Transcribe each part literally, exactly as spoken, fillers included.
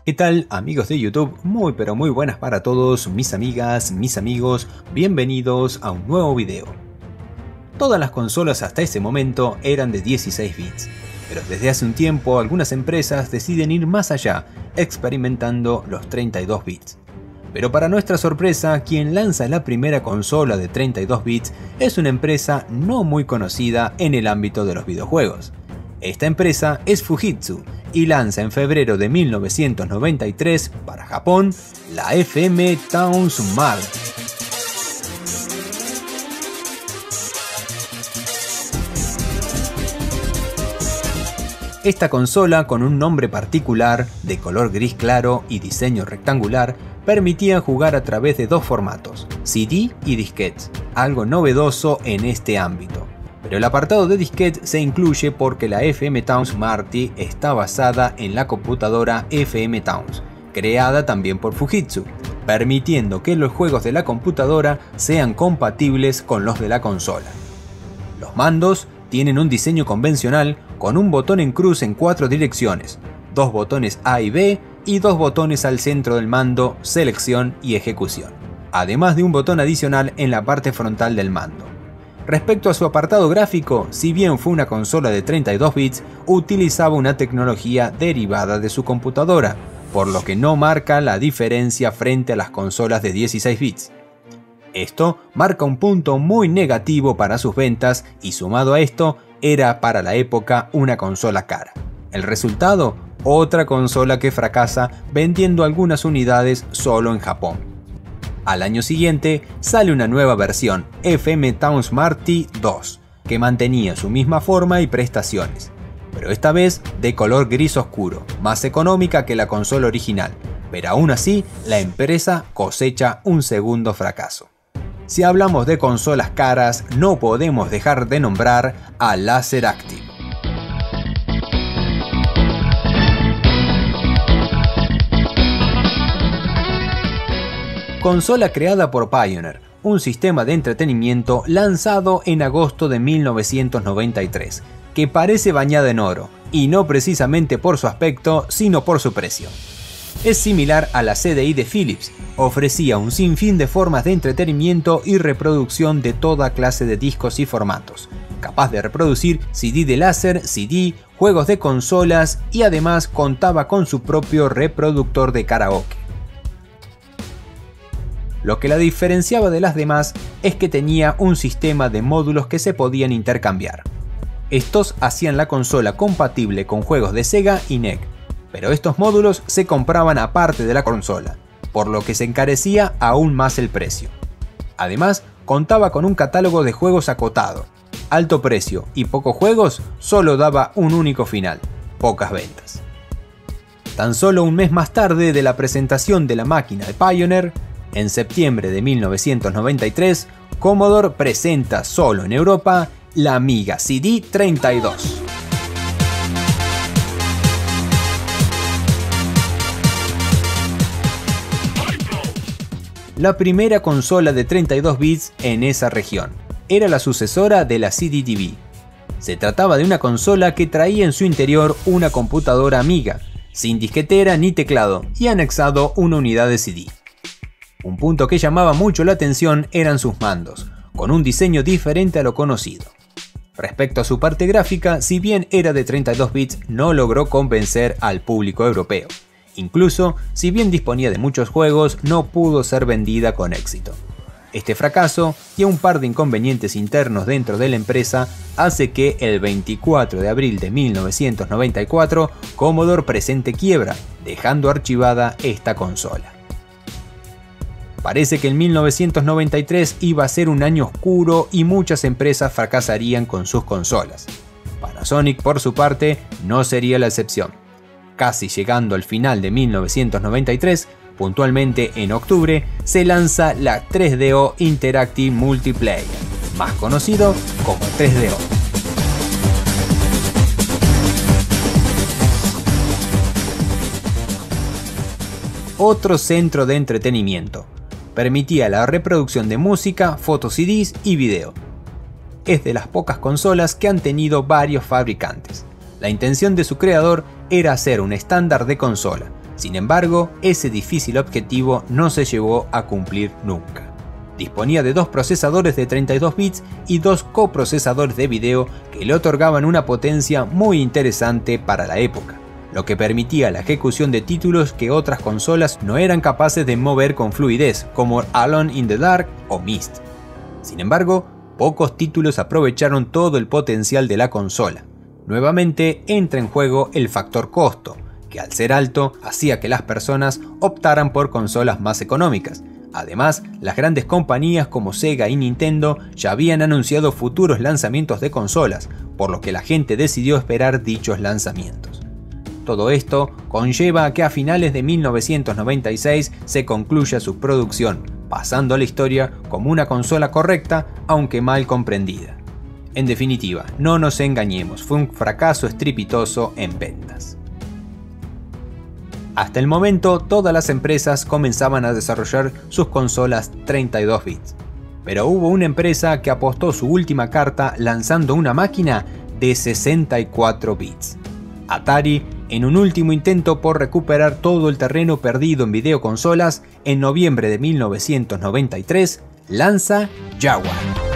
¿Qué tal, amigos de YouTube? Muy pero muy buenas para todos, mis amigas, mis amigos, bienvenidos a un nuevo video. Todas las consolas hasta ese momento eran de dieciséis bits, pero desde hace un tiempo algunas empresas deciden ir más allá, experimentando los treinta y dos bits. Pero para nuestra sorpresa, quien lanza la primera consola de treinta y dos bits es una empresa no muy conocida en el ámbito de los videojuegos. Esta empresa es Fujitsu y lanza en febrero de mil novecientos noventa y tres para Japón la F M Towns Marty. Esta consola, con un nombre particular, de color gris claro y diseño rectangular, permitía jugar a través de dos formatos, C D y disquetes, algo novedoso en este ámbito. Pero el apartado de disquete se incluye porque la F M Towns Marty está basada en la computadora F M Towns, creada también por Fujitsu, permitiendo que los juegos de la computadora sean compatibles con los de la consola. Los mandos tienen un diseño convencional con un botón en cruz en cuatro direcciones, dos botones A y B y dos botones al centro del mando, selección y ejecución, además de un botón adicional en la parte frontal del mando. Respecto a su apartado gráfico, si bien fue una consola de treinta y dos bits, utilizaba una tecnología derivada de su computadora, por lo que no marca la diferencia frente a las consolas de dieciséis bits. Esto marca un punto muy negativo para sus ventas y, sumado a esto, era para la época una consola cara. El resultado, otra consola que fracasa vendiendo algunas unidades solo en Japón. Al año siguiente sale una nueva versión, F M Towns Marty dos, que mantenía su misma forma y prestaciones, pero esta vez de color gris oscuro, más económica que la consola original, pero aún así la empresa cosecha un segundo fracaso. Si hablamos de consolas caras, no podemos dejar de nombrar a Laser Active. Consola creada por Pioneer, un sistema de entretenimiento lanzado en agosto de mil novecientos noventa y tres, que parece bañada en oro, y no precisamente por su aspecto, sino por su precio. Es similar a la C D I de Philips, ofrecía un sinfín de formas de entretenimiento y reproducción de toda clase de discos y formatos, capaz de reproducir C D de láser, C D, juegos de consolas y además contaba con su propio reproductor de karaoke. Lo que la diferenciaba de las demás es que tenía un sistema de módulos que se podían intercambiar. Estos hacían la consola compatible con juegos de Sega y N E C, pero estos módulos se compraban aparte de la consola, por lo que se encarecía aún más el precio. Además, contaba con un catálogo de juegos acotado, alto precio y pocos juegos solo daba un único final, pocas ventas. Tan solo un mes más tarde de la presentación de la máquina de Pioneer, en septiembre de mil novecientos noventa y tres, Commodore presenta solo en Europa la Amiga C D treinta y dos. La primera consola de treinta y dos bits en esa región. Era la sucesora de la C D T V. Se trataba de una consola que traía en su interior una computadora Amiga, sin disquetera ni teclado, y anexado una unidad de C D. Un punto que llamaba mucho la atención eran sus mandos, con un diseño diferente a lo conocido. Respecto a su parte gráfica, si bien era de treinta y dos bits, no logró convencer al público europeo. Incluso, si bien disponía de muchos juegos, no pudo ser vendida con éxito. Este fracaso y un par de inconvenientes internos dentro de la empresa hace que el veinticuatro de abril de mil novecientos noventa y cuatro Commodore presente quiebra, dejando archivada esta consola. Parece que en mil novecientos noventa y tres iba a ser un año oscuro y muchas empresas fracasarían con sus consolas. Panasonic, por su parte, no sería la excepción. Casi llegando al final de mil novecientos noventa y tres, puntualmente en octubre, se lanza la tres D O Interactive Multiplayer, más conocido como tres D O. Otro centro de entretenimiento. Permitía la reproducción de música, fotos C Ds y video. Es de las pocas consolas que han tenido varios fabricantes. La intención de su creador era hacer un estándar de consola, Sin embargo, ese difícil objetivo no se llevó a cumplir nunca. Disponía de dos procesadores de treinta y dos bits y dos coprocesadores de video que le otorgaban una potencia muy interesante para la época, lo que permitía la ejecución de títulos que otras consolas no eran capaces de mover con fluidez, como Alone in the Dark o Myst. Sin embargo, pocos títulos aprovecharon todo el potencial de la consola. Nuevamente entra en juego el factor costo, que al ser alto hacía que las personas optaran por consolas más económicas. Además, las grandes compañías como Sega y Nintendo ya habían anunciado futuros lanzamientos de consolas, por lo que la gente decidió esperar dichos lanzamientos. Todo esto conlleva a que a finales de mil novecientos noventa y seis se concluya su producción, pasando a la historia como una consola correcta, aunque mal comprendida. En definitiva, no nos engañemos, fue un fracaso estrepitoso en ventas. Hasta el momento, todas las empresas comenzaban a desarrollar sus consolas treinta y dos bits, pero hubo una empresa que apostó su última carta lanzando una máquina de sesenta y cuatro bits. Atari, en un último intento por recuperar todo el terreno perdido en videoconsolas, en noviembre de mil novecientos noventa y tres, lanza Jaguar.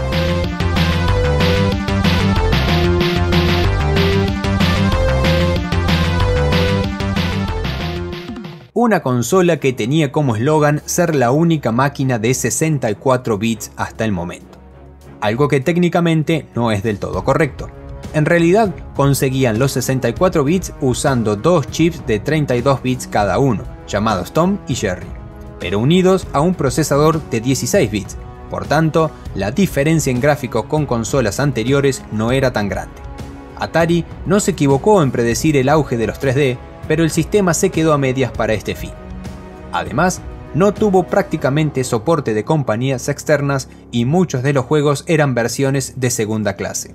Una consola que tenía como eslogan ser la única máquina de sesenta y cuatro bits hasta el momento. Algo que técnicamente no es del todo correcto. En realidad conseguían los sesenta y cuatro bits usando dos chips de treinta y dos bits cada uno, llamados Tom y Jerry, pero unidos a un procesador de dieciséis bits. Por tanto, la diferencia en gráficos con consolas anteriores no era tan grande. Atari no se equivocó en predecir el auge de los tres D, pero el sistema se quedó a medias para este fin. Además, no tuvo prácticamente soporte de compañías externas y muchos de los juegos eran versiones de segunda clase.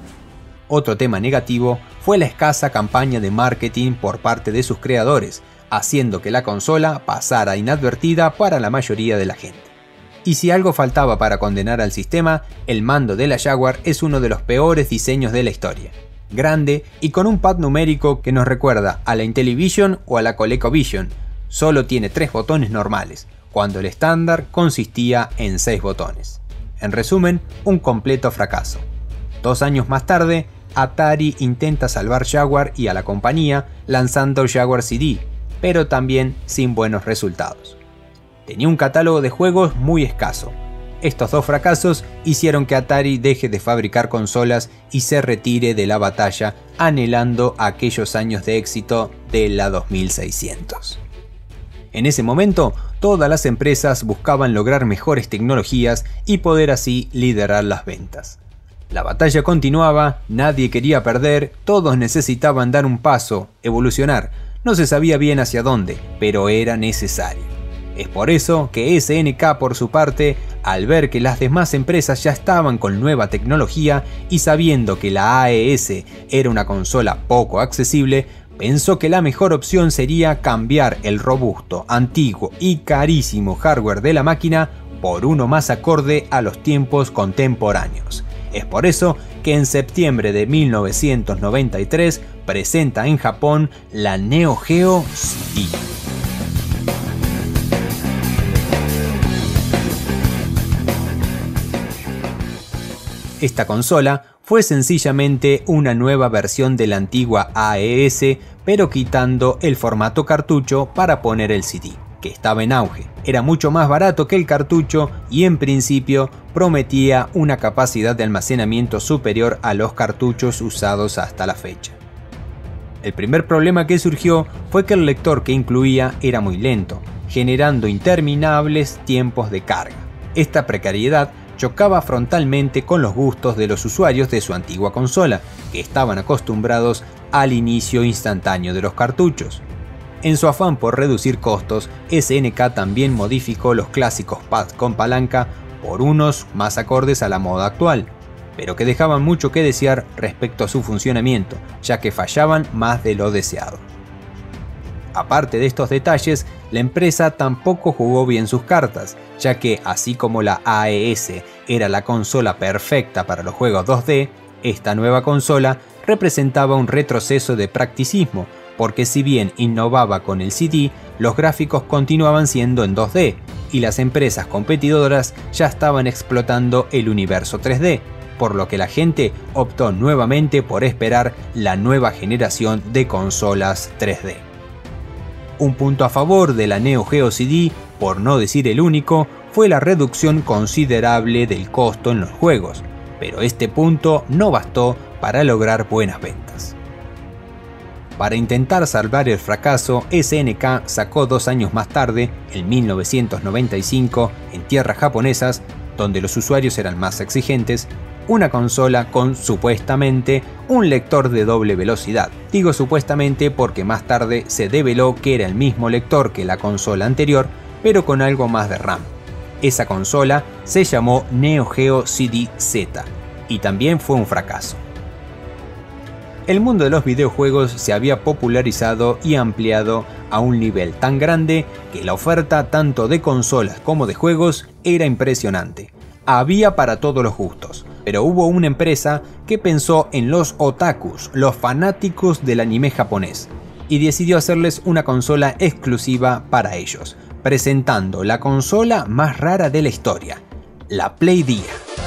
Otro tema negativo fue la escasa campaña de marketing por parte de sus creadores, haciendo que la consola pasara inadvertida para la mayoría de la gente. Y si algo faltaba para condenar al sistema, el mando de la Jaguar es uno de los peores diseños de la historia. Grande y con un pad numérico que nos recuerda a la Intellivision o a la ColecoVision. Solo tiene tres botones normales, cuando el estándar consistía en seis botones. En resumen, un completo fracaso. Dos años más tarde, Atari intenta salvar Jaguar y a la compañía lanzando Jaguar C D, pero también sin buenos resultados. Tenía un catálogo de juegos muy escaso. Estos dos fracasos hicieron que Atari deje de fabricar consolas y se retire de la batalla, anhelando aquellos años de éxito de la dos mil seiscientos. En ese momento, todas las empresas buscaban lograr mejores tecnologías y poder así liderar las ventas. La batalla continuaba, nadie quería perder, todos necesitaban dar un paso, evolucionar. No se sabía bien hacia dónde, pero era necesario. Es por eso que S N K, por su parte, al ver que las demás empresas ya estaban con nueva tecnología y sabiendo que la A E S era una consola poco accesible, pensó que la mejor opción sería cambiar el robusto, antiguo y carísimo hardware de la máquina por uno más acorde a los tiempos contemporáneos. Es por eso que en septiembre de mil novecientos noventa y tres presenta en Japón la Neo Geo C D. Esta consola fue sencillamente una nueva versión de la antigua A E S, pero quitando el formato cartucho para poner el C D, que estaba en auge. Era mucho más barato que el cartucho y en principio prometía una capacidad de almacenamiento superior a los cartuchos usados hasta la fecha. El primer problema que surgió fue que el lector que incluía era muy lento, generando interminables tiempos de carga. Esta precariedad chocaba frontalmente con los gustos de los usuarios de su antigua consola, que estaban acostumbrados al inicio instantáneo de los cartuchos. En su afán por reducir costos, S N K también modificó los clásicos pads con palanca por unos más acordes a la moda actual, pero que dejaban mucho que desear respecto a su funcionamiento, ya que fallaban más de lo deseado. Aparte de estos detalles, la empresa tampoco jugó bien sus cartas, ya que así como la A E S era la consola perfecta para los juegos dos D, esta nueva consola representaba un retroceso de practicismo, porque si bien innovaba con el C D, los gráficos continuaban siendo en dos D, y las empresas competidoras ya estaban explotando el universo tres D, por lo que la gente optó nuevamente por esperar la nueva generación de consolas tres D. Un punto a favor de la Neo Geo C D, por no decir el único, fue la reducción considerable del costo en los juegos, pero este punto no bastó para lograr buenas ventas. Para intentar salvar el fracaso, S N K sacó dos años más tarde, en mil novecientos noventa y cinco, en tierras japonesas, donde los usuarios eran más exigentes, una consola con, supuestamente, un lector de doble velocidad. Digo supuestamente porque más tarde se develó que era el mismo lector que la consola anterior, pero con algo más de RAM. Esa consola se llamó Neo Geo C D Z, y también fue un fracaso. El mundo de los videojuegos se había popularizado y ampliado a un nivel tan grande que la oferta tanto de consolas como de juegos era impresionante. Había para todos los gustos, pero hubo una empresa que pensó en los otakus, los fanáticos del anime japonés, y decidió hacerles una consola exclusiva para ellos, presentando la consola más rara de la historia, la Playdia.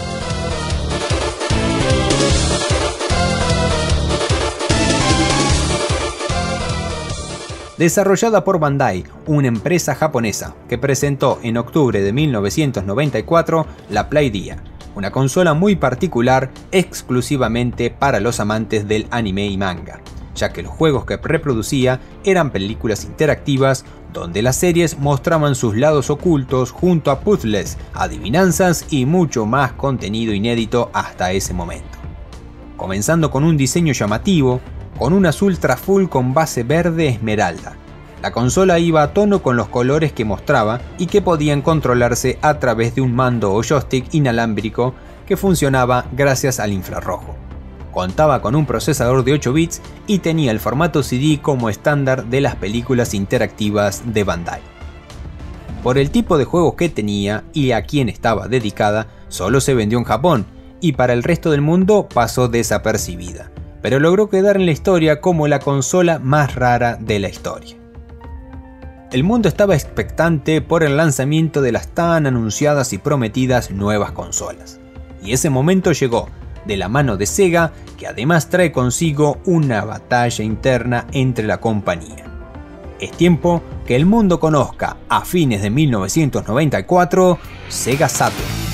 Desarrollada por Bandai, una empresa japonesa, que presentó en octubre de mil novecientos noventa y cuatro la Playdia, una consola muy particular exclusivamente para los amantes del anime y manga, ya que los juegos que reproducía eran películas interactivas donde las series mostraban sus lados ocultos junto a puzzles, adivinanzas y mucho más contenido inédito hasta ese momento. Comenzando con un diseño llamativo, con un azul traful con base verde esmeralda. La consola iba a tono con los colores que mostraba y que podían controlarse a través de un mando o joystick inalámbrico que funcionaba gracias al infrarrojo. Contaba con un procesador de ocho bits y tenía el formato C D como estándar de las películas interactivas de Bandai. Por el tipo de juegos que tenía y a quién estaba dedicada, solo se vendió en Japón y para el resto del mundo pasó desapercibida, pero logró quedar en la historia como la consola más rara de la historia. El mundo estaba expectante por el lanzamiento de las tan anunciadas y prometidas nuevas consolas, y ese momento llegó de la mano de Sega, que además trae consigo una batalla interna entre la compañía. Es tiempo que el mundo conozca, a fines de mil novecientos noventa y cuatro, Sega Saturn.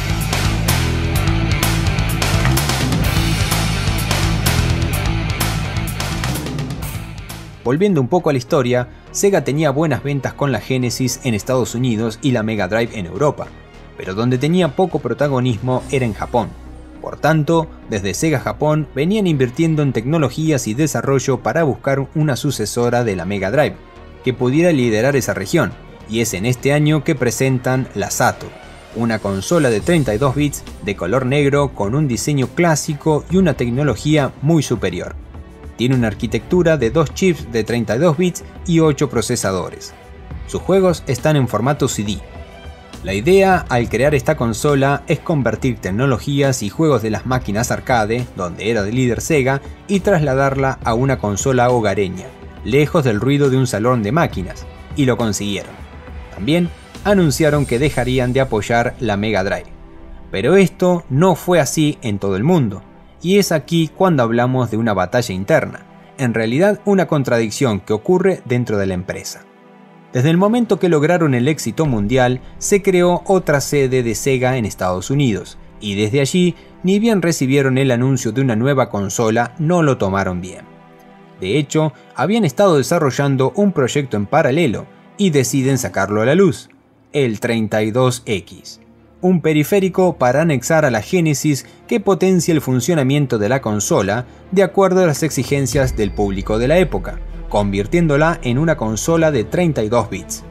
Volviendo un poco a la historia, Sega tenía buenas ventas con la Genesis en Estados Unidos y la Mega Drive en Europa, pero donde tenía poco protagonismo era en Japón. Por tanto, desde Sega Japón venían invirtiendo en tecnologías y desarrollo para buscar una sucesora de la Mega Drive, que pudiera liderar esa región, y es en este año que presentan la Saturn, una consola de treinta y dos bits de color negro con un diseño clásico y una tecnología muy superior. Tiene una arquitectura de dos chips de treinta y dos bits y ocho procesadores. Sus juegos están en formato C D. La idea al crear esta consola es convertir tecnologías y juegos de las máquinas arcade, donde era de líder Sega, y trasladarla a una consola hogareña, lejos del ruido de un salón de máquinas, y lo consiguieron. También anunciaron que dejarían de apoyar la Mega Drive. Pero esto no fue así en todo el mundo. Y es aquí cuando hablamos de una batalla interna, en realidad una contradicción que ocurre dentro de la empresa. Desde el momento que lograron el éxito mundial, se creó otra sede de Sega en Estados Unidos, y desde allí, ni bien recibieron el anuncio de una nueva consola, no lo tomaron bien. De hecho, habían estado desarrollando un proyecto en paralelo, y deciden sacarlo a la luz, el treinta y dos X. Un periférico para anexar a la Genesis que potencia el funcionamiento de la consola de acuerdo a las exigencias del público de la época, convirtiéndola en una consola de treinta y dos bits.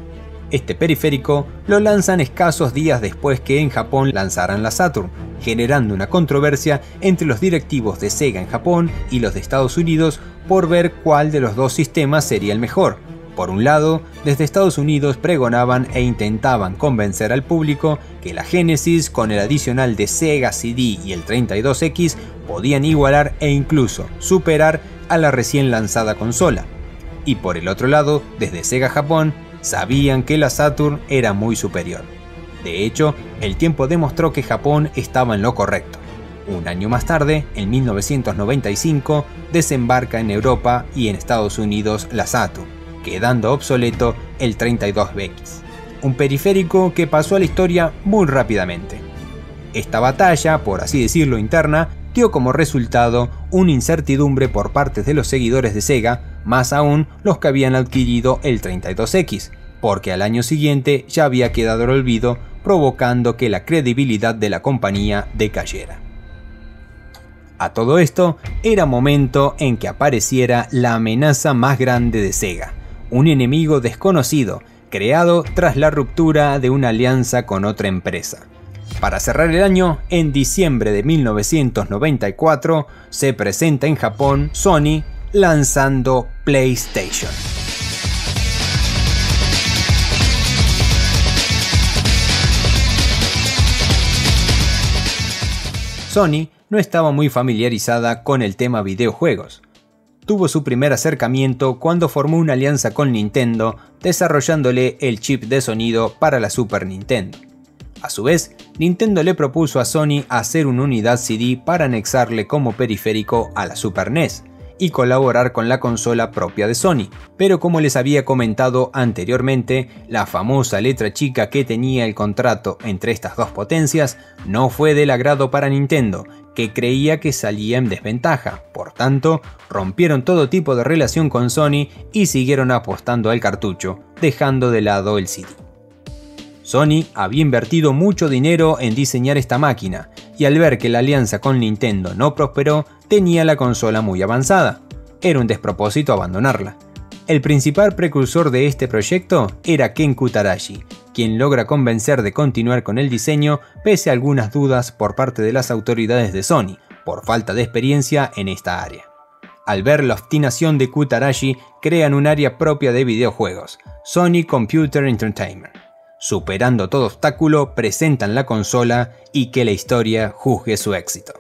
Este periférico lo lanzan escasos días después que en Japón lanzaran la Saturn, generando una controversia entre los directivos de Sega en Japón y los de Estados Unidos por ver cuál de los dos sistemas sería el mejor. Por un lado, desde Estados Unidos pregonaban e intentaban convencer al público que la Genesis con el adicional de Sega C D y el treinta y dos X podían igualar e incluso superar a la recién lanzada consola. Y por el otro lado, desde Sega Japón, sabían que la Saturn era muy superior. De hecho, el tiempo demostró que Japón estaba en lo correcto. Un año más tarde, en mil novecientos noventa y cinco, desembarca en Europa y en Estados Unidos la Saturn, quedando obsoleto el treinta y dos X, un periférico que pasó a la historia muy rápidamente. Esta batalla, por así decirlo interna, dio como resultado una incertidumbre por parte de los seguidores de Sega, más aún los que habían adquirido el treinta y dos X, porque al año siguiente ya había quedado al olvido, provocando que la credibilidad de la compañía decayera. A todo esto, era momento en que apareciera la amenaza más grande de Sega, un enemigo desconocido, creado tras la ruptura de una alianza con otra empresa. Para cerrar el año, en diciembre de mil novecientos noventa y cuatro, se presenta en Japón Sony lanzando PlayStation. Sony no estaba muy familiarizada con el tema videojuegos. Tuvo su primer acercamiento cuando formó una alianza con Nintendo, desarrollándole el chip de sonido para la Super Nintendo. A su vez, Nintendo le propuso a Sony hacer una unidad C D para anexarle como periférico a la Super N E S y colaborar con la consola propia de Sony, pero como les había comentado anteriormente, la famosa letra chica que tenía el contrato entre estas dos potencias no fue del agrado para Nintendo, que creía que salía en desventaja. Por tanto, rompieron todo tipo de relación con Sony y siguieron apostando al cartucho, dejando de lado el C D. Sony había invertido mucho dinero en diseñar esta máquina, y al ver que la alianza con Nintendo no prosperó, tenía la consola muy avanzada. Era un despropósito abandonarla. El principal precursor de este proyecto era Ken Kutarashi, quien logra convencer de continuar con el diseño pese a algunas dudas por parte de las autoridades de Sony, por falta de experiencia en esta área. Al ver la obstinación de Kutarashi, crean un área propia de videojuegos, Sony Computer Entertainment. Superando todo obstáculo, presentan la consola y que la historia juzgue su éxito.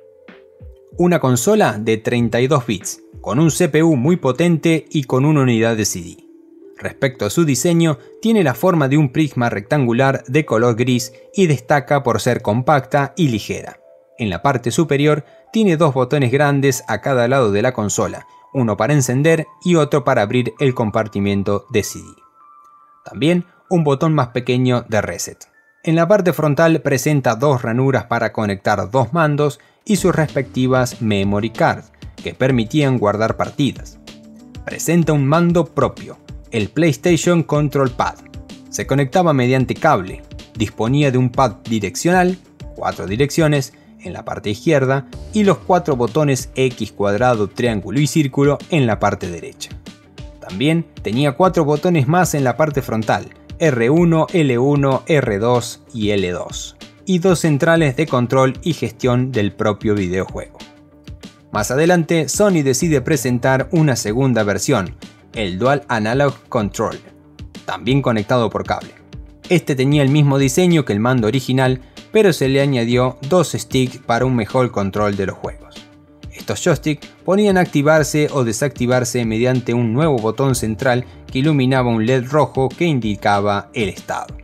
Una consola de treinta y dos bits, con un C P U muy potente y con una unidad de C D. Respecto a su diseño, tiene la forma de un prisma rectangular de color gris y destaca por ser compacta y ligera. En la parte superior tiene dos botones grandes a cada lado de la consola, uno para encender y otro para abrir el compartimiento de C D. También un botón más pequeño de reset. En la parte frontal presenta dos ranuras para conectar dos mandos y sus respectivas memory cards, que permitían guardar partidas. Presenta un mando propio, el PlayStation Control Pad. Se conectaba mediante cable, disponía de un pad direccional, cuatro direcciones, en la parte izquierda y los cuatro botones X, cuadrado, triángulo y círculo en la parte derecha. También tenía cuatro botones más en la parte frontal, R uno, L uno, R dos y L dos, y dos centrales de control y gestión del propio videojuego. Más adelante, Sony decide presentar una segunda versión, el Dual Analog Control, también conectado por cable. Este tenía el mismo diseño que el mando original, pero se le añadió dos sticks para un mejor control de los juegos. Estos joysticks podían activarse o desactivarse mediante un nuevo botón central que iluminaba un L E D rojo que indicaba el estado.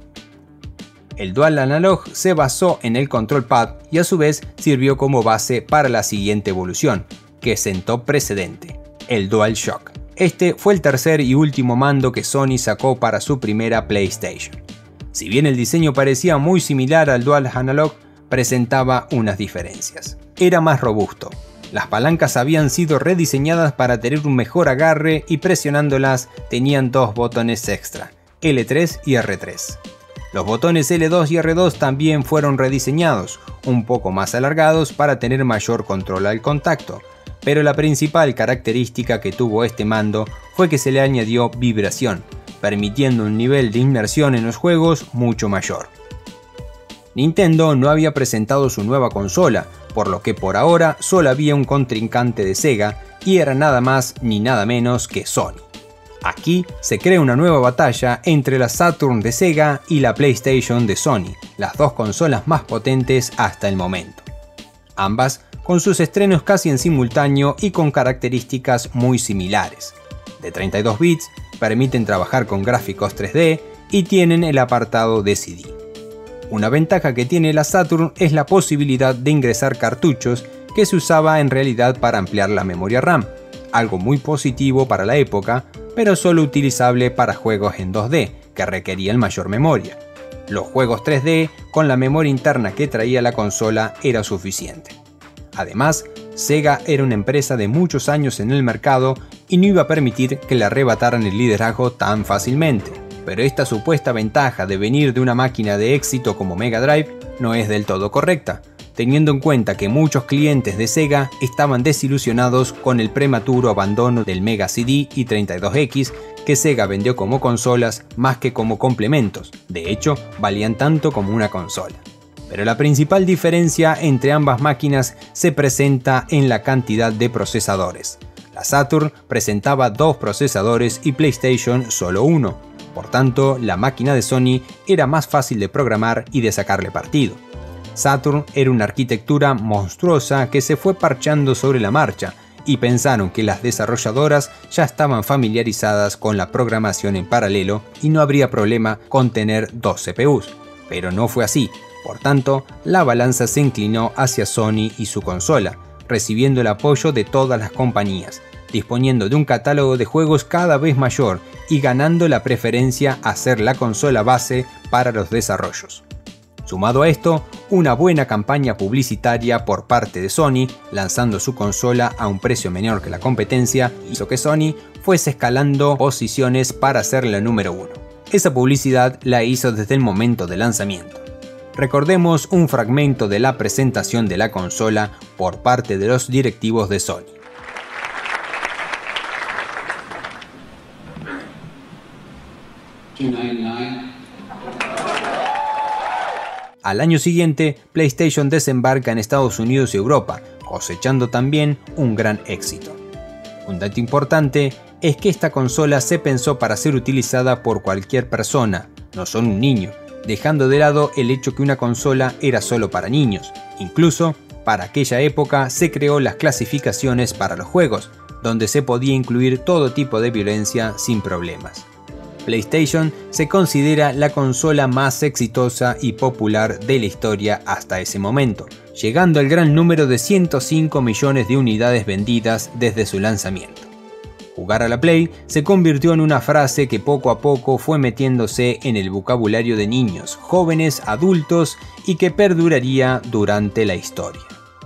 El Dual Analog se basó en el Control Pad y a su vez sirvió como base para la siguiente evolución, que sentó precedente, el DualShock. Este fue el tercer y último mando que Sony sacó para su primera PlayStation. Si bien el diseño parecía muy similar al Dual Analog, presentaba unas diferencias. Era más robusto. Las palancas habían sido rediseñadas para tener un mejor agarre y presionándolas tenían dos botones extra, L tres y R tres. Los botones L dos y R dos también fueron rediseñados, un poco más alargados para tener mayor control al contacto, pero la principal característica que tuvo este mando fue que se le añadió vibración, permitiendo un nivel de inmersión en los juegos mucho mayor. Nintendo no había presentado su nueva consola, por lo que por ahora solo había un contrincante de Sega y era nada más ni nada menos que Sony. Aquí se crea una nueva batalla entre la Saturn de Sega y la PlayStation de Sony, las dos consolas más potentes hasta el momento. Ambas con sus estrenos casi en simultáneo y con características muy similares. De treinta y dos bits, permiten trabajar con gráficos tres D y tienen el apartado de C D. Una ventaja que tiene la Saturn es la posibilidad de ingresar cartuchos que se usaba en realidad para ampliar la memoria RAM, algo muy positivo para la época, pero solo utilizable para juegos en dos D, que requerían mayor memoria. Los juegos tres D con la memoria interna que traía la consola era suficiente. Además, Sega era una empresa de muchos años en el mercado y no iba a permitir que le arrebataran el liderazgo tan fácilmente. Pero esta supuesta ventaja de venir de una máquina de éxito como Mega Drive no es del todo correcta, teniendo en cuenta que muchos clientes de Sega estaban desilusionados con el prematuro abandono del Mega C D y treinta y dos X que Sega vendió como consolas más que como complementos, de hecho valían tanto como una consola. Pero la principal diferencia entre ambas máquinas se presenta en la cantidad de procesadores. La Saturn presentaba dos procesadores y PlayStation solo uno, por tanto la máquina de Sony era más fácil de programar y de sacarle partido. Saturn era una arquitectura monstruosa que se fue parchando sobre la marcha, y pensaron que las desarrolladoras ya estaban familiarizadas con la programación en paralelo y no habría problema con tener dos C P Us, pero no fue así. Por tanto, la balanza se inclinó hacia Sony y su consola, recibiendo el apoyo de todas las compañías, disponiendo de un catálogo de juegos cada vez mayor y ganando la preferencia a ser la consola base para los desarrollos. Sumado a esto, una buena campaña publicitaria por parte de Sony, lanzando su consola a un precio menor que la competencia, hizo que Sony fuese escalando posiciones para ser la número uno. Esa publicidad la hizo desde el momento de lanzamiento. Recordemos un fragmento de la presentación de la consola por parte de los directivos de Sony. Al año siguiente, PlayStation desembarca en Estados Unidos y Europa, cosechando también un gran éxito. Un dato importante es que esta consola se pensó para ser utilizada por cualquier persona, no solo un niño, dejando de lado el hecho que una consola era solo para niños. Incluso, para aquella época se creó las clasificaciones para los juegos, donde se podía incluir todo tipo de violencia sin problemas. PlayStation se considera la consola más exitosa y popular de la historia hasta ese momento, llegando al gran número de ciento cinco millones de unidades vendidas desde su lanzamiento. Jugar a la Play se convirtió en una frase que poco a poco fue metiéndose en el vocabulario de niños, jóvenes, adultos y que perduraría durante la historia.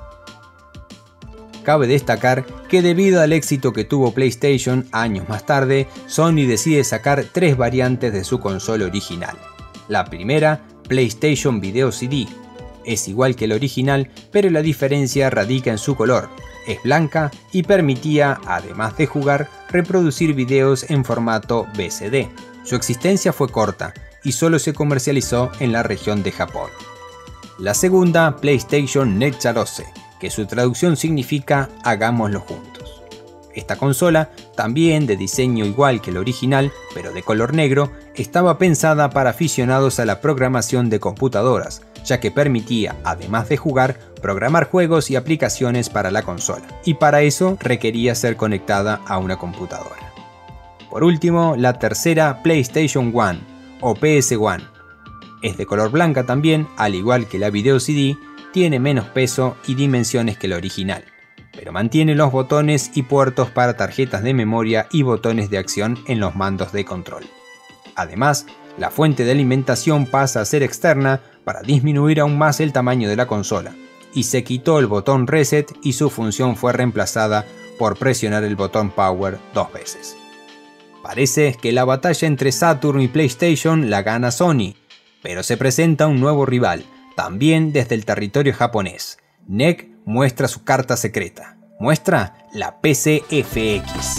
Cabe destacar que debido al éxito que tuvo PlayStation años más tarde, Sony decide sacar tres variantes de su consola original. La primera, PlayStation Video C D. Es igual que el original, pero la diferencia radica en su color. Es blanca y permitía, además de jugar, reproducir videos en formato V C D. Su existencia fue corta y solo se comercializó en la región de Japón. La segunda, PlayStation Netcharose, que su traducción significa hagámoslo juntos. Esta consola, también de diseño igual que el original, pero de color negro, estaba pensada para aficionados a la programación de computadoras, ya que permitía, además de jugar, programar juegos y aplicaciones para la consola, y para eso requería ser conectada a una computadora. Por último, la tercera PlayStation One, o P S One. Es de color blanca también, al igual que la Video C D, tiene menos peso y dimensiones que la original, pero mantiene los botones y puertos para tarjetas de memoria y botones de acción en los mandos de control. Además, la fuente de alimentación pasa a ser externa para disminuir aún más el tamaño de la consola, y se quitó el botón Reset y su función fue reemplazada por presionar el botón Power dos veces. Parece que la batalla entre Saturn y PlayStation la gana Sony, pero se presenta un nuevo rival, también desde el territorio japonés. N E C muestra su carta secreta, muestra la P C F X.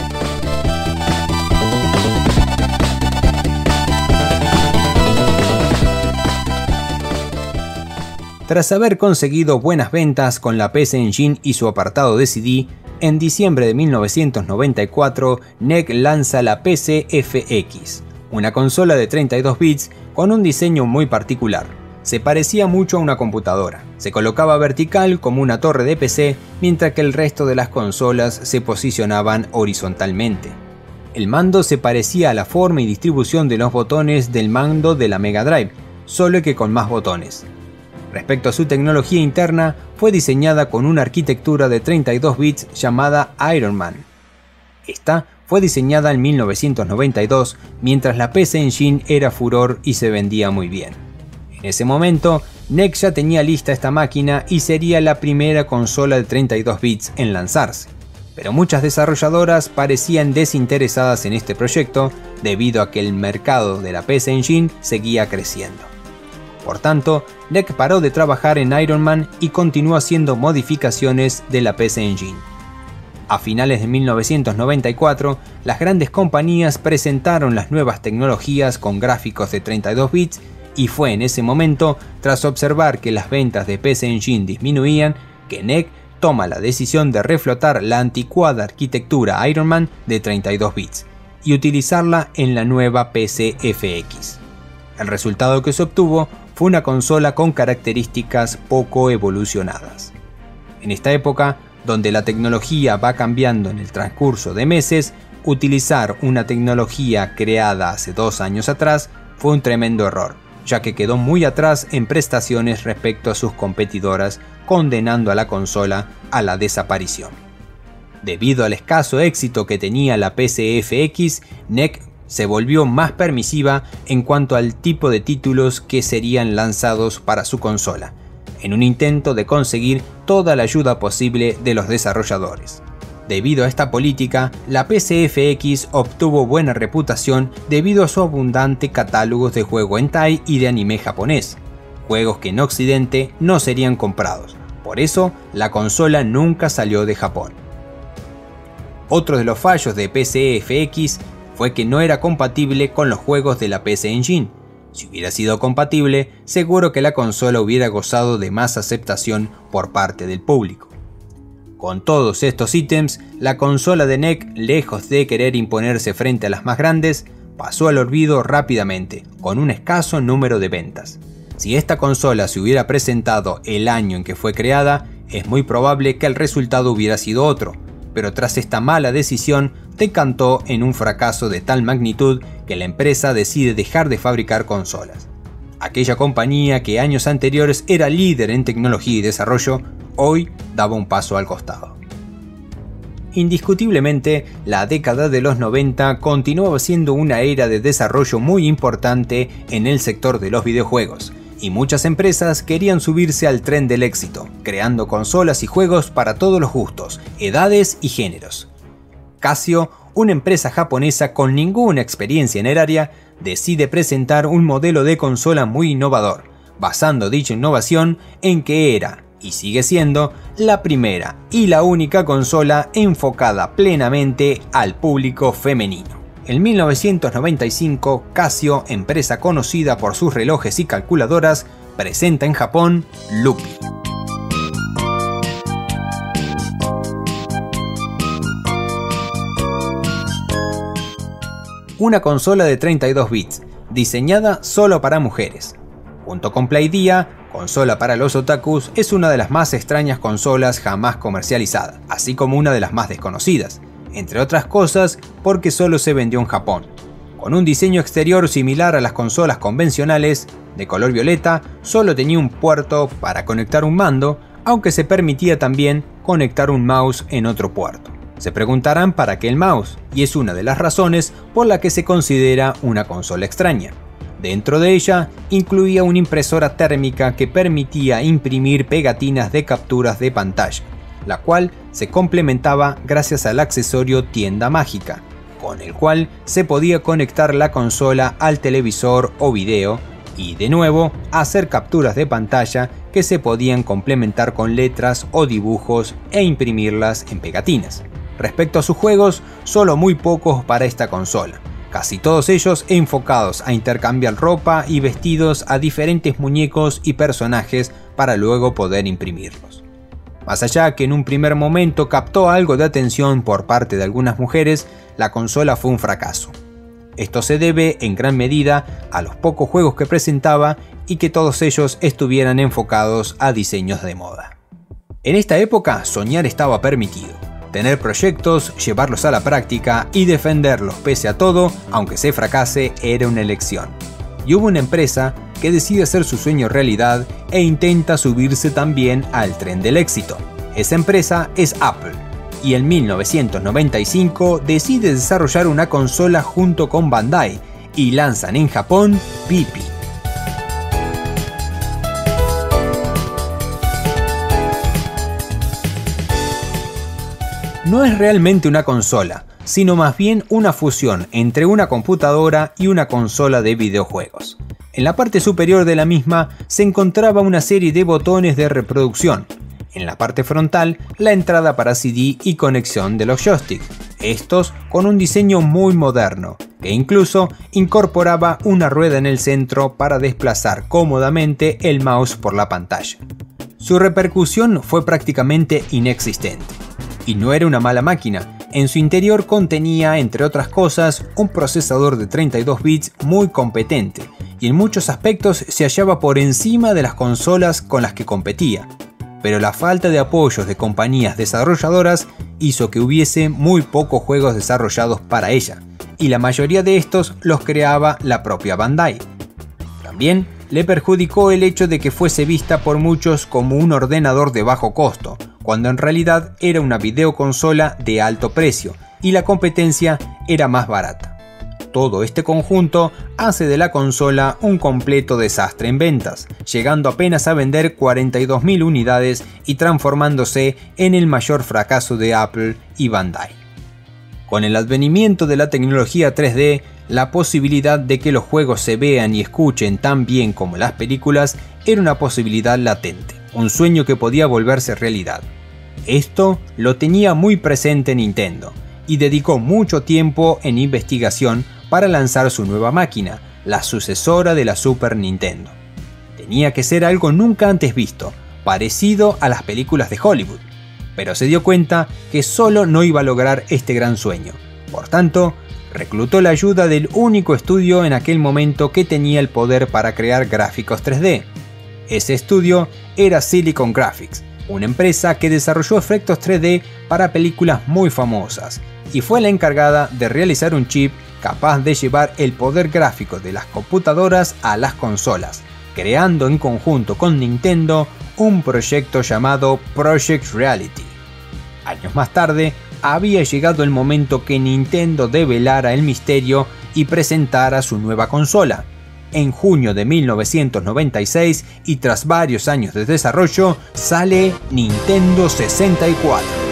Tras haber conseguido buenas ventas con la P C Engine y su apartado de C D, en diciembre de mil novecientos noventa y cuatro N E C lanza la P C F X, una consola de treinta y dos bits con un diseño muy particular. Se parecía mucho a una computadora. Se colocaba vertical como una torre de P C, mientras que el resto de las consolas se posicionaban horizontalmente. El mando se parecía a la forma y distribución de los botones del mando de la Mega Drive, solo que con más botones. Respecto a su tecnología interna, fue diseñada con una arquitectura de treinta y dos bits llamada Iron Man. Esta fue diseñada en mil novecientos noventa y dos, mientras la P C Engine era furor y se vendía muy bien. En ese momento, N E C ya tenía lista esta máquina y sería la primera consola de treinta y dos bits en lanzarse, pero muchas desarrolladoras parecían desinteresadas en este proyecto debido a que el mercado de la P C Engine seguía creciendo. Por tanto, N E C paró de trabajar en Iron Man y continuó haciendo modificaciones de la P C Engine. A finales de mil novecientos noventa y cuatro, las grandes compañías presentaron las nuevas tecnologías con gráficos de treinta y dos bits y fue en ese momento, tras observar que las ventas de P C Engine disminuían, que N E C toma la decisión de reflotar la anticuada arquitectura Iron Man de treinta y dos bits y utilizarla en la nueva P C F X. El resultado que se obtuvo fue una consola con características poco evolucionadas. En esta época, donde la tecnología va cambiando en el transcurso de meses, utilizar una tecnología creada hace dos años atrás fue un tremendo error, ya que quedó muy atrás en prestaciones respecto a sus competidoras, condenando a la consola a la desaparición. Debido al escaso éxito que tenía la P C F X, N E C se volvió más permisiva en cuanto al tipo de títulos que serían lanzados para su consola, en un intento de conseguir toda la ayuda posible de los desarrolladores. Debido a esta política, la P C F X obtuvo buena reputación debido a su abundante catálogo de juego hentai y de anime japonés, juegos que en Occidente no serían comprados, por eso la consola nunca salió de Japón. Otro de los fallos de P C F X fue que no era compatible con los juegos de la P C Engine. Si hubiera sido compatible, seguro que la consola hubiera gozado de más aceptación por parte del público. Con todos estos ítems, la consola de N E C, lejos de querer imponerse frente a las más grandes, pasó al olvido rápidamente, con un escaso número de ventas. Si esta consola se hubiera presentado el año en que fue creada, es muy probable que el resultado hubiera sido otro, pero tras esta mala decisión, decantó en un fracaso de tal magnitud que la empresa decide dejar de fabricar consolas. Aquella compañía que años anteriores era líder en tecnología y desarrollo, hoy daba un paso al costado. Indiscutiblemente, la década de los noventa continuaba siendo una era de desarrollo muy importante en el sector de los videojuegos, y muchas empresas querían subirse al tren del éxito, creando consolas y juegos para todos los gustos, edades y géneros. Casio, una empresa japonesa con ninguna experiencia en el área, decide presentar un modelo de consola muy innovador, basando dicha innovación en que era, y sigue siendo, la primera y la única consola enfocada plenamente al público femenino. En mil novecientos noventa y cinco, Casio, empresa conocida por sus relojes y calculadoras, presenta en Japón Lupi. Una consola de treinta y dos bits, diseñada solo para mujeres. Junto con Playdia, consola para los otakus, es una de las más extrañas consolas jamás comercializadas, así como una de las más desconocidas, entre otras cosas porque solo se vendió en Japón. Con un diseño exterior similar a las consolas convencionales, de color violeta, solo tenía un puerto para conectar un mando, aunque se permitía también conectar un mouse en otro puerto. Se preguntarán para qué el mouse, y es una de las razones por la que se considera una consola extraña. Dentro de ella incluía una impresora térmica que permitía imprimir pegatinas de capturas de pantalla, la cual se complementaba gracias al accesorio Tienda Mágica, con el cual se podía conectar la consola al televisor o video y de nuevo hacer capturas de pantalla que se podían complementar con letras o dibujos e imprimirlas en pegatinas. Respecto a sus juegos, solo muy pocos para esta consola, casi todos ellos enfocados a intercambiar ropa y vestidos a diferentes muñecos y personajes para luego poder imprimirlos. Más allá que en un primer momento captó algo de atención por parte de algunas mujeres, la consola fue un fracaso. Esto se debe en gran medida a los pocos juegos que presentaba y que todos ellos estuvieran enfocados a diseños de moda. En esta época, soñar estaba permitido. Tener proyectos, llevarlos a la práctica y defenderlos pese a todo, aunque se fracase, era una elección. Y hubo una empresa que decide hacer su sueño realidad e intenta subirse también al tren del éxito. Esa empresa es Apple, y en mil novecientos noventa y cinco decide desarrollar una consola junto con Bandai y lanzan en Japón Pi Pi. No es realmente una consola, sino más bien una fusión entre una computadora y una consola de videojuegos. En la parte superior de la misma se encontraba una serie de botones de reproducción. En la parte frontal, la entrada para C D y conexión de los joysticks, estos con un diseño muy moderno, que incluso incorporaba una rueda en el centro para desplazar cómodamente el mouse por la pantalla. Su repercusión fue prácticamente inexistente. Y no era una mala máquina, en su interior contenía, entre otras cosas, un procesador de treinta y dos bits muy competente, y en muchos aspectos se hallaba por encima de las consolas con las que competía. Pero la falta de apoyos de compañías desarrolladoras hizo que hubiese muy pocos juegos desarrollados para ella, y la mayoría de estos los creaba la propia Bandai. También le perjudicó el hecho de que fuese vista por muchos como un ordenador de bajo costo, cuando en realidad era una videoconsola de alto precio y la competencia era más barata. Todo este conjunto hace de la consola un completo desastre en ventas, llegando apenas a vender cuarenta y dos mil unidades y transformándose en el mayor fracaso de Apple y Bandai. Con el advenimiento de la tecnología tres D, la posibilidad de que los juegos se vean y escuchen tan bien como las películas era una posibilidad latente, un sueño que podía volverse realidad. Esto lo tenía muy presente Nintendo, y dedicó mucho tiempo en investigación para lanzar su nueva máquina, la sucesora de la Super Nintendo. Tenía que ser algo nunca antes visto, parecido a las películas de Hollywood, pero se dio cuenta que solo no iba a lograr este gran sueño. Por tanto, reclutó la ayuda del único estudio en aquel momento que tenía el poder para crear gráficos tres D. Ese estudio era Silicon Graphics, una empresa que desarrolló efectos tres D para películas muy famosas, y fue la encargada de realizar un chip capaz de llevar el poder gráfico de las computadoras a las consolas, creando en conjunto con Nintendo un proyecto llamado Project Reality. Años más tarde, había llegado el momento que Nintendo develara el misterio y presentara su nueva consola. En junio de mil novecientos noventa y seis, y tras varios años de desarrollo, sale Nintendo sesenta y cuatro.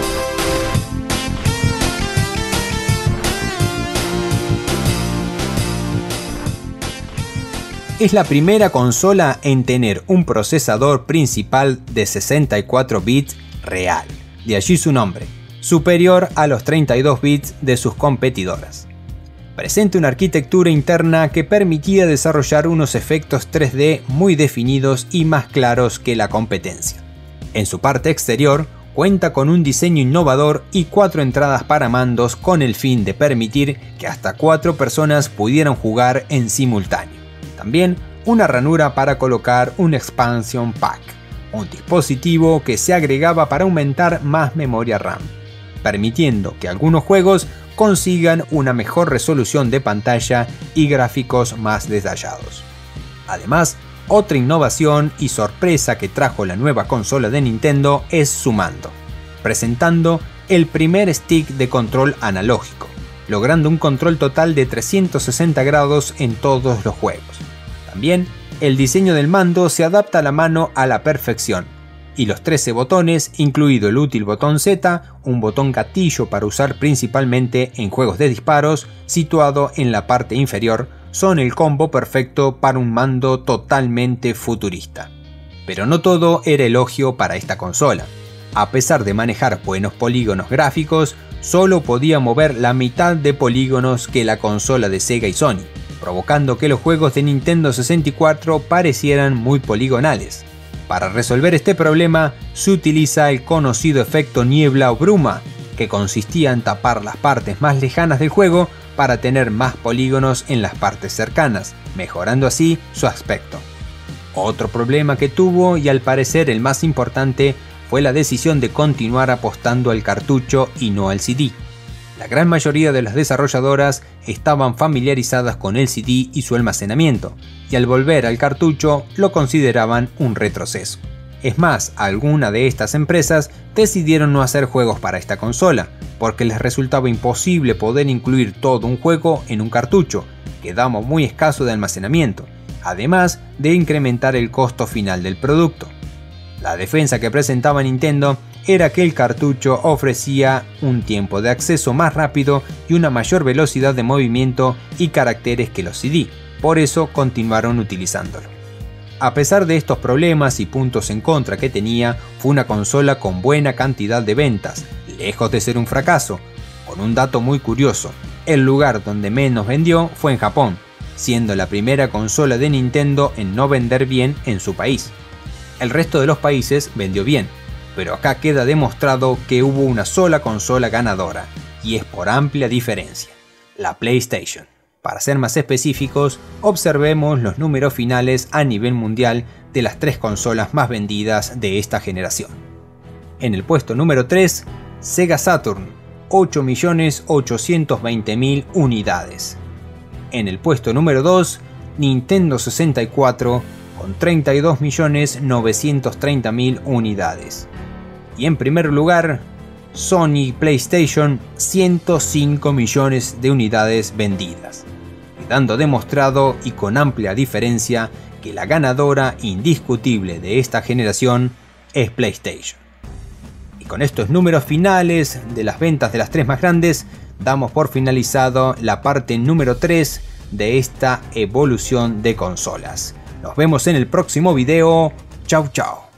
Es la primera consola en tener un procesador principal de sesenta y cuatro bits real, de allí su nombre, superior a los treinta y dos bits de sus competidoras. Presenta una arquitectura interna que permitía desarrollar unos efectos tres D muy definidos y más claros que la competencia. En su parte exterior, cuenta con un diseño innovador y cuatro entradas para mandos con el fin de permitir que hasta cuatro personas pudieran jugar en simultáneo. También una ranura para colocar un expansion pack, un dispositivo que se agregaba para aumentar más memoria RAM, permitiendo que algunos juegos consigan una mejor resolución de pantalla y gráficos más detallados. Además, otra innovación y sorpresa que trajo la nueva consola de Nintendo es su mando, presentando el primer stick de control analógico, logrando un control total de trescientos sesenta grados en todos los juegos. También, el diseño del mando se adapta a la mano a la perfección, y los trece botones, incluido el útil botón Z, un botón gatillo para usar principalmente en juegos de disparos, situado en la parte inferior, son el combo perfecto para un mando totalmente futurista. Pero no todo era elogio para esta consola. A pesar de manejar buenos polígonos gráficos, solo podía mover la mitad de polígonos que la consola de Sega y Sony, provocando que los juegos de Nintendo sesenta y cuatro parecieran muy poligonales. Para resolver este problema, se utiliza el conocido efecto niebla o bruma, que consistía en tapar las partes más lejanas del juego para tener más polígonos en las partes cercanas, mejorando así su aspecto. Otro problema que tuvo, y al parecer el más importante, fue la decisión de continuar apostando al cartucho y no al C D. La gran mayoría de las desarrolladoras estaban familiarizadas con el C D y su almacenamiento, y al volver al cartucho lo consideraban un retroceso. Es más, algunas de estas empresas decidieron no hacer juegos para esta consola, porque les resultaba imposible poder incluir todo un juego en un cartucho, quedaba muy escaso de almacenamiento, además de incrementar el costo final del producto. La defensa que presentaba Nintendo era que el cartucho ofrecía un tiempo de acceso más rápido y una mayor velocidad de movimiento y caracteres que los C D, por eso continuaron utilizándolo. A pesar de estos problemas y puntos en contra que tenía, fue una consola con buena cantidad de ventas, lejos de ser un fracaso. Con un dato muy curioso, el lugar donde menos vendió fue en Japón, siendo la primera consola de Nintendo en no vender bien en su país. El resto de los países vendió bien, pero acá queda demostrado que hubo una sola consola ganadora, y es por amplia diferencia, la PlayStation. Para ser más específicos, observemos los números finales a nivel mundial de las tres consolas más vendidas de esta generación. En el puesto número tres, Sega Saturn, ocho millones ochocientos veinte mil unidades. En el puesto número dos, Nintendo sesenta y cuatro, con treinta y dos millones novecientos treinta mil unidades. Y en primer lugar, Sony PlayStation, ciento cinco millones de unidades vendidas, quedando demostrado y con amplia diferencia que la ganadora indiscutible de esta generación es PlayStation. Y con estos números finales de las ventas de las tres más grandes, damos por finalizado la parte número tres de esta evolución de consolas. Nos vemos en el próximo video. Chau chau.